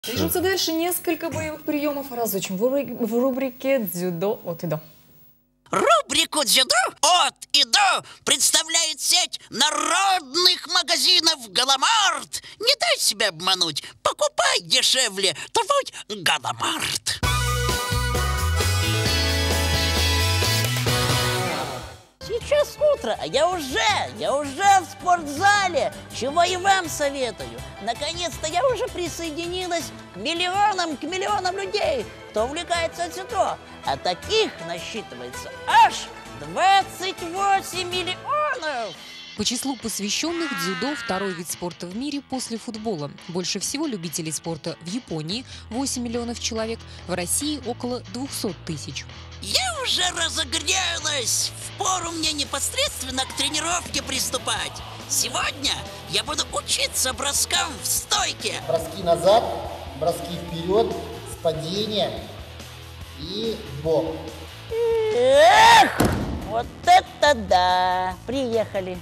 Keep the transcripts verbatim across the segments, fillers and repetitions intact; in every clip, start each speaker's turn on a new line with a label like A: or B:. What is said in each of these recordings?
A: Движемся дальше. Несколько боевых приемов разучим в рубрике, в рубрике «Дзюдо от и до».
B: Рубрику «Дзюдо от и до» представляет сеть народных магазинов «Галамарт». Не дай себя обмануть, покупай дешевле, твой «Галамарт».
C: Сейчас утро, а я уже, я уже в спортзале, чего и вам советую. Наконец-то я уже присоединилась к миллионам, к миллионам людей, кто увлекается дзюдо. А таких насчитывается аж двадцать восемь миллионов.
D: По числу посвященных дзюдо второй вид спорта в мире после футбола. Больше всего любителей спорта в Японии – восемь миллионов человек, в России – около двухсот тысяч.
B: Я уже разогрелась. Впору мне непосредственно к тренировке приступать. Сегодня я буду учиться броскам в стойке.
E: Броски назад, броски вперед, с падения и в бок.
C: Эх, вот это да! Приехали.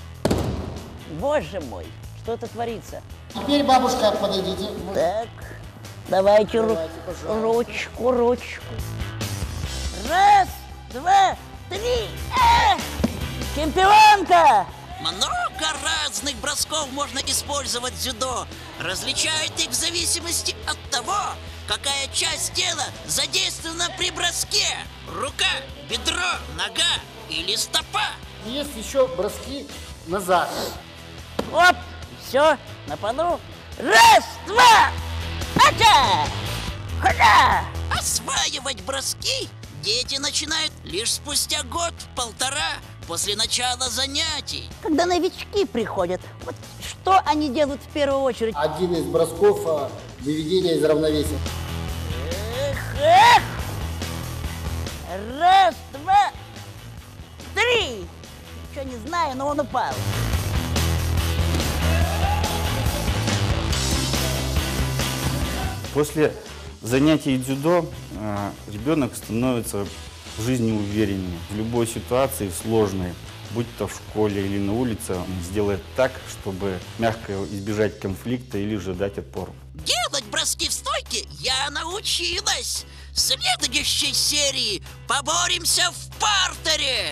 C: Боже мой, что это творится?
E: Теперь, бабушка, подойдите.
C: Так, давайте,
E: Давайте,
C: ру ручку, ручку. Раз, два, три. Эх! Чемпионка!
B: Много разных бросков можно использовать в дзюдо. Различают их в зависимости от того, какая часть тела задействована при броске. Рука, бедро, нога или стопа.
E: Есть еще броски назад.
C: Оп, все, на полу. Раз, два, ача! Хода!
B: Осваивать броски дети начинают лишь спустя год-полтора после начала занятий.
C: Когда новички приходят, вот что они делают в первую очередь?
E: Один из бросков а, выведения из равновесия.
C: Эх, эх! Раз, два, три! Ничего не знаю, но он упал.
F: После занятий дзюдо э, ребенок становится в жизни увереннее. В любой ситуации сложной, будь то в школе или на улице, он сделает так, чтобы мягко избежать конфликта или же дать отпор.
B: Делать броски в стойке я научилась. В следующей серии поборемся в партере.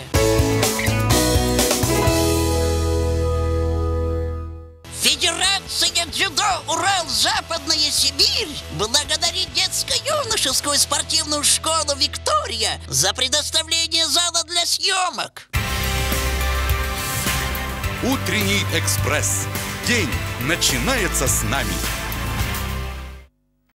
B: Федерация дзюдо Урал-Западная Сибирь благодарит детско-юношескую спортивную школу «Виктория» за предоставление зала для съемок.
G: Утренний экспресс. День начинается с нами.